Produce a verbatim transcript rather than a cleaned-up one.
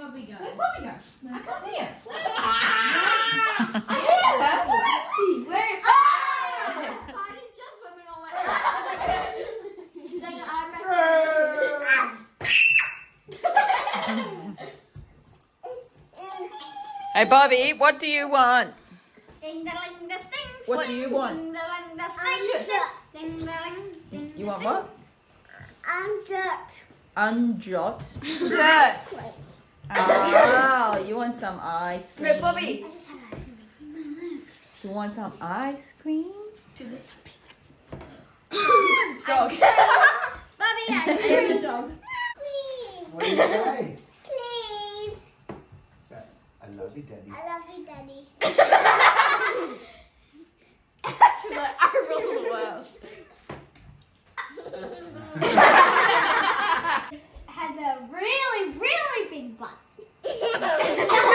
Bobbi go? Where's Bobbi go? I can't see it. I hear her. Where is she? Where? I did just put me on my Dang it, I'm Hey Bobbi, what do you want? Ding the ling the stings. What do you want? Ding the ling the stings. Ding the ling. Ding You want what? I'm dirt. Unjot. Dirt. Oh, you want some ice cream? No, Bobbi. I just had ice cream. You want some ice cream? Dog. Bobbi, I You're a dog. What do you say? Please. Say, I love you, Daddy. I love you, Daddy. She's like, I rule the world. Has a really, really big butt.